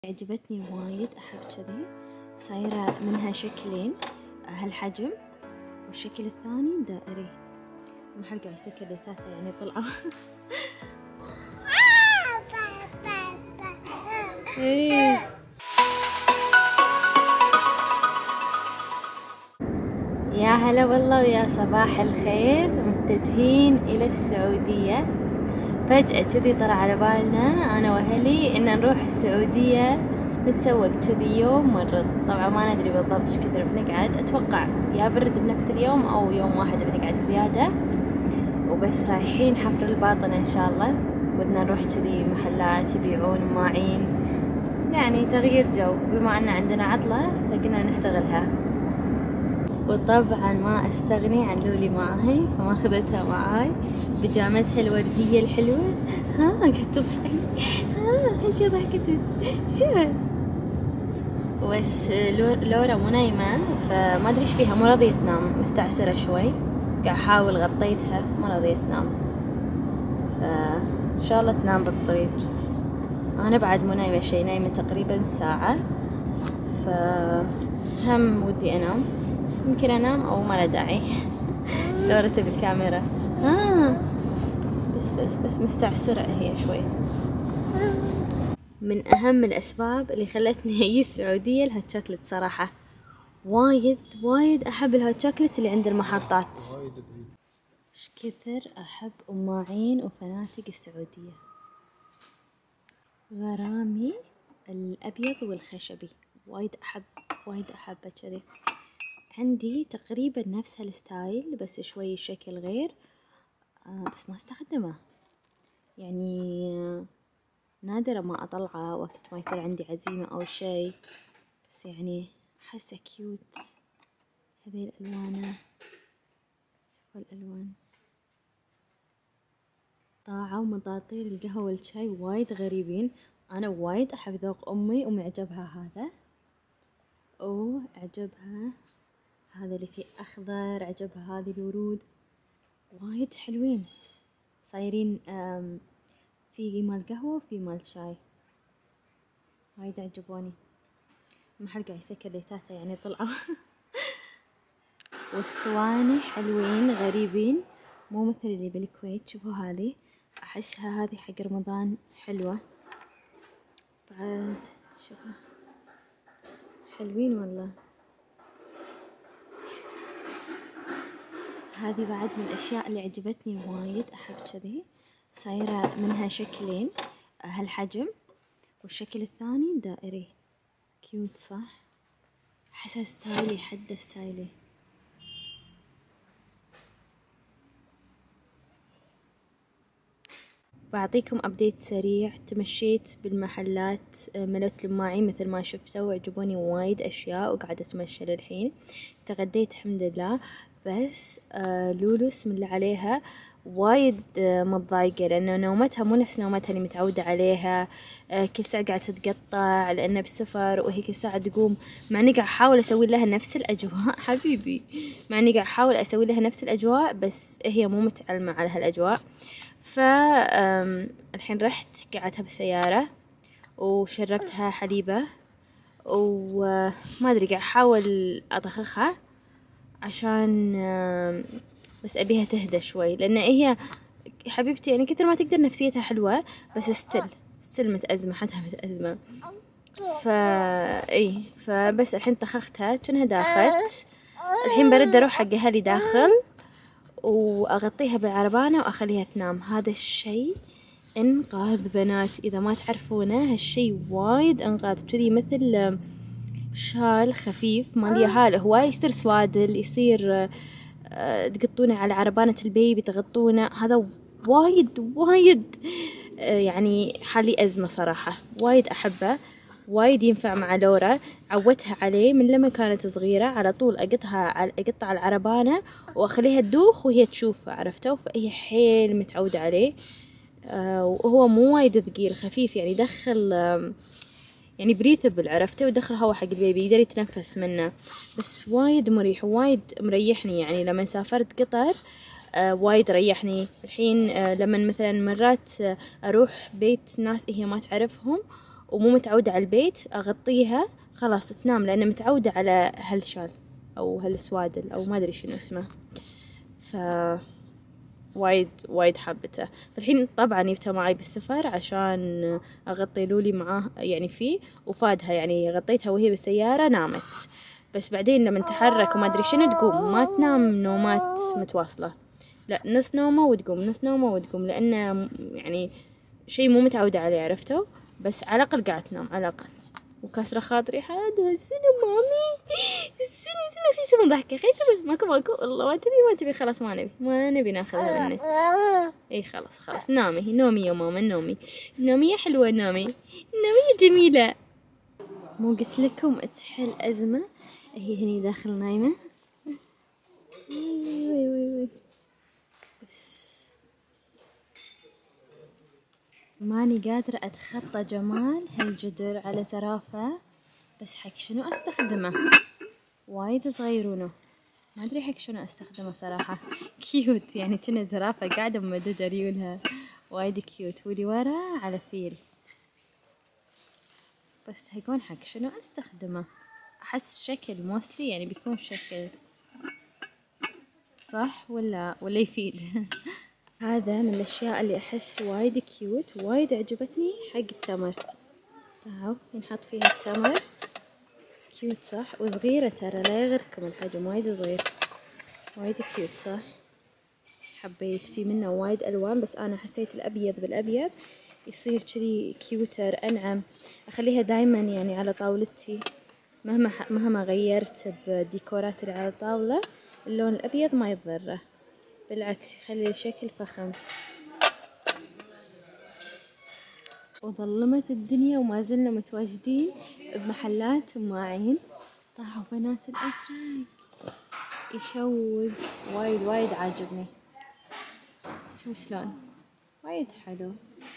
عجبتني وايد، أحب كذي. صايرة منها شكلين، هالحجم، والشكل الثاني دائري. محل قاعد يسكر ليتاتا يعني طلعوا. إيه. يا هلا والله ويا صباح الخير، متجهين إلى السعودية. فجأة كذي طلع على بالنا أنا وأهلي إن نروح السعودية نتسوق كذي يوم مرة. طبعا ما ندري بالضبط ايش كثر بنقعد، أتوقع يا برد بنفس اليوم أو يوم واحد بنقعد زيادة، وبس رايحين حفر الباطن إن شاء الله. بدنا نروح كذي محلات يبيعون ماعين، يعني تغيير جو، بما أن عندنا عطلة فقلنا نستغلها. وطبعا ما استغني عن لولي معاي، فما اخذتها معاي بجامتها الوردية الحلوة. ها قاعد تضحك، ها شو ضحكتك شو؟ بس لورا مو نايمة، فما ادري ايش فيها، مو راضية تنام، مستعسرة شوي. قاعد احاول غطيتها ما راضية تنام، فان شاء الله تنام بالطريق. انا بعد مو نايمة شي، نايمة تقريبا ساعة، فهم ودي انام. يمكن انام او ما له داعي. دورته بالكاميرا. بس مستعسرة هي شوي. من اهم الاسباب اللي خلتني اجي السعودية الهوت شوكلت صراحة. وايد احب الهوت شوكلت اللي عند المحطات. ايش كثر احب أماعين وفنادق السعودية. غرامي الابيض والخشبي وايد احبه كذي. عندي تقريبا نفس هالستايل بس شوي شكل غير، بس ما استخدمه، يعني نادرة ما اطلعه وقت ما يصير عندي عزيمة او شي، بس يعني احسه كيوت. هذي الالوانه، شوفوا الالوان. طاعة ومطاطير القهوة والشاي وايد غريبين. انا وايد احب ذوق امي عجبها هذا، عجبها هذا اللي فيه اخضر، عجبها هذه الورود، وايد حلوين. صايرين في مال قهوة وفي مال شاي، وايد عجبوني. محل قاعد يسكر ليتاتا يعني طلعوا. والصواني حلوين غريبين، مو مثل اللي بالكويت. شوفوا هذه، احسها هذه حق رمضان حلوة. بعد شوفوا حلوين والله. هذه بعد من الاشياء اللي عجبتني وايد، احب كذي. صايرة منها شكلين، هالحجم، والشكل الثاني دائري. كيوت صح؟ احسها ستايلي، حده ستايلي. بعطيكم ابديت سريع. تمشيت بالمحلات، ملت الماعين مثل ما شفتوا، وعجبوني وايد اشياء، وقاعدة اتمشى للحين. تغديت الحمد لله، بس لولو اسم الله عليها وايد متضايقة، لأنه نومتها مو نفس نومتها اللي متعودة عليها. كل ساعة قاعدة تتقطع لأنه بسفر، وهي كل ساعة تقوم، مع إني قاعد أحاول أسوي لها نفس الأجواء. حبيبي، مع إني قاعد أحاول أسوي لها نفس الأجواء، بس هي مو متعلمة على هالأجواء. الحين رحت قعدتها بالسيارة وشربتها حليبة، وما أدري قاعد أحاول أضخخها عشان بس أبيها تهدى شوي، لأن هي حبيبتي يعني كثر ما تقدر نفسيتها حلوة، بس ستيل متأزمة، حدها متأزمة. فبس الحين طخختها كأنها داخت. الحين برد أروح حق أهلي داخل وأغطيها بالعربانة وأخليها تنام. هذا الشي إنقاذ بنات، إذا ما تعرفونه هالشي وايد إنقاذ. كذي مثل شال خفيف مال يهال، هو يصير سوادل، يصير تقطونه على عربانة البيبي تغطونه. هذا وايد يعني حالي أزمة صراحة، وايد أحبه، وايد ينفع مع لورا. عودتها عليه من لما كانت صغيرة، على طول أقطها على العربانة وأخليها تدوخ وهي تشوفه، عرفتوا؟ فهي حيل متعودة عليه. وهو مو وايد ثقيل، خفيف، يعني يدخل يعني بريثبل، عرفتوا؟ يدخل هوا حق البيبي، يقدر يتنفس منه. بس وايد مريح، وايد مريحني. يعني لما سافرت قطر وايد ريحني. الحين لما مثلا مرات أروح بيت ناس هي ما تعرفهم ومو متعودة على البيت أغطيها خلاص تنام، لأنها متعودة على هالشال أو هالسوادل أو ما أدري شنو اسمه. ف وايد حبته. فالحين طبعا جبتها معي بالسفر عشان أغطي لولي معاه يعني فيه، وفادها يعني غطيتها وهي بالسيارة نامت، بس بعدين لما تحرك وما أدري شنو تقوم، ما تنام نومات متواصلة، لا نص نومة وتقوم، نص نومة وتقوم، لأنه يعني شيء مو متعودة عليه، عرفتوا؟ بس على الأقل قاعد تنام على الأقل. وكسرة خاطري هذا السنة مامي، السنة في سنة ضحكة خي ماكو والله ما تبي خلاص ما نبي ناخذها منك. اي خلاص نامي يا ماما، نامي يا حلوة، نامي يا جميلة. مو قلت لكم تحل أزمة هي هني داخل نايمة. وي بس ماني قادرة أتخطى جمال هالجدر على زرافة، بس حق شنو أستخدمه؟ وايد صغيرونه، ما أدري حق شنو أستخدمه صراحة. كيوت يعني كنا زرافة قاعدة ممددة ريولها، وايد كيوت. واللي ورا على فيل، بس هيكون حق شنو أستخدمه؟ أحس شكل موستلي يعني بيكون شكل صح ولا يفيد. هذا من الأشياء اللي أحس وايد كيوت، وايد عجبتني حق التمر. تعالوا نحط فيها التمر، كيوت صح؟ وصغيرة ترى لا يغركم الحجم، وايد صغير، وايد كيوت صح؟ حبيت في منه وايد ألوان، بس أنا حسيت الأبيض بالأبيض يصير كذي كيوتر أنعم. أخليها دايما يعني على طاولتي، مهما غيرت بديكورات اللي على الطاولة، اللون الأبيض ما يضره، بالعكس يخلي الشكل فخم. وظلمت الدنيا وما زلنا متواجدين بمحلات معين. طاحوا بنات الأزرق يشوق، وايد عاجبني. شوف شلون وايد حلو.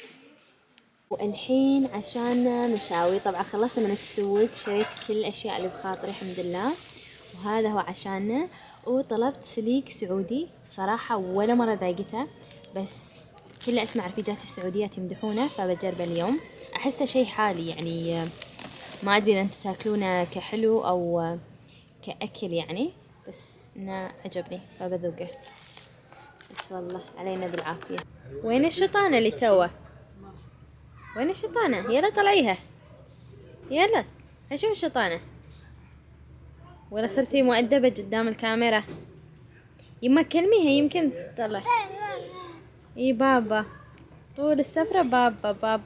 والحين عشان مشاوي، طبعا خلصنا من التسوق، شريت كل الأشياء اللي بخاطري الحمد لله، وهذا هو عشاننا. وطلبت سليك سعودي، صراحة ولا مرة ذاقته، بس كل أسمع رفيجات السعوديات يمدحونه، فبجربه اليوم. أحسه شيء حالي يعني، ما أدري إذا أنتم تاكلونه كحلو أو كأكل يعني، بس إنه عجبني فبذوقه. بس والله علينا بالعافية. وين الشطانة اللي توه؟ وين الشطانة؟ يلا طلعيها، يلا أشوف الشطانة. ولا صرتي مؤدبة قدام الكاميرا؟ يما كلميها يمكن تطلع. اي بابا طول السفرة بابا.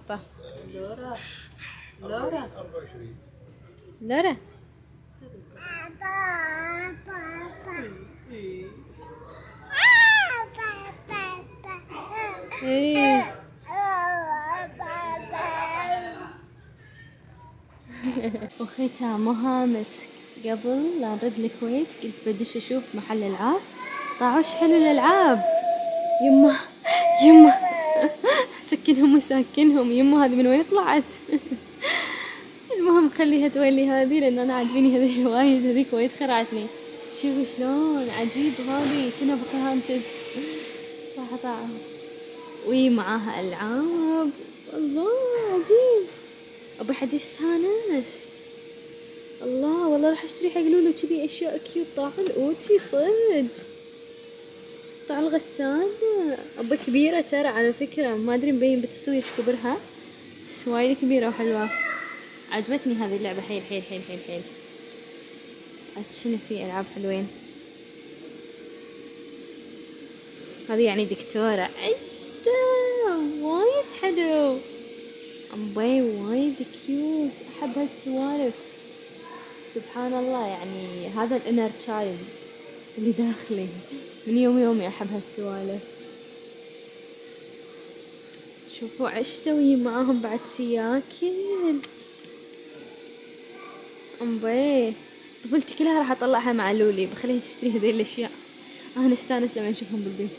لورا ايه. وختامها مسك. قبل لا نرد الكويت قلت بدش اشوف محل العاب، طاعوش حلو الالعاب. يما سكنهم وساكنهم، يما هذه من وين طلعت؟ المهم خليها تولي هذه، لان انا عاجبيني هذه وايد، هذيك وايد خرعتني. شوفوا شلون عجيب، هذه كنا بوكاهانتس طاعة وي معاها العاب، الله عجيب. ابي حد يستانس. الله والله راح اشتري حق لولو كذي اشياء كيوت. طاع الاوتي صدق، طاع الغسالة ابي كبيرة ترى على فكرة، ما ادري مبين بتسوي ايش كبرها، بس وايد كبيرة وحلوة. عجبتني هذه اللعبة حيل حيل حيل حيل حيل. شنو في العاب حلوين. هذه يعني دكتورة عشتها وايد حلو. أمبي وايد كيوت، أحب هالسوالف سبحان الله، يعني هذا الانر تشايلد اللي داخلي من يومي أحب هالسوالف. شوفوا عشتوي معاهم بعد سياكل. أمبي طفولتي كلها راح أطلعها مع لولي، بخليها تشتري هذه الأشياء، أنا استانس لما نشوفهم بالبيت.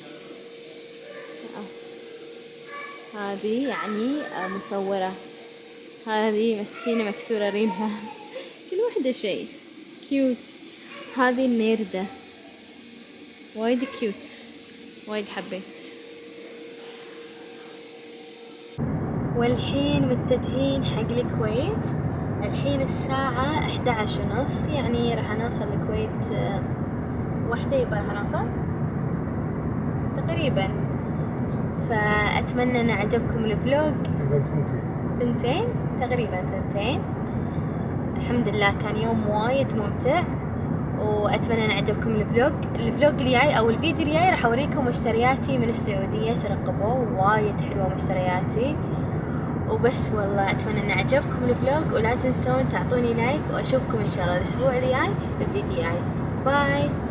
هذه يعني مصورة، هذه مسكينة مكسورة رينها، كل واحدة شيء كيوت. هذه النيردة وايد كيوت، وايد حبيت. والحين متجهين حق الكويت. الحين الساعة 11:30، يعني راح نوصل الكويت 1 يبقى راح نوصل تقريبا. فأتمنى أن عجبكم الفلوج. 2 تقريبا 2. الحمد لله كان يوم وايد ممتع، وأتمنى أن عجبكم الفلوج الجاي أو الفيديو الجاي راح أوريكم مشترياتي من السعودية. ترقبوه، وايد حلوة مشترياتي. وبس والله أتمنى أن عجبكم الفلوج، ولا تنسون تعطوني لايك، وأشوفكم إن شاء الله الأسبوع الجاي بفيديو جاي. باي.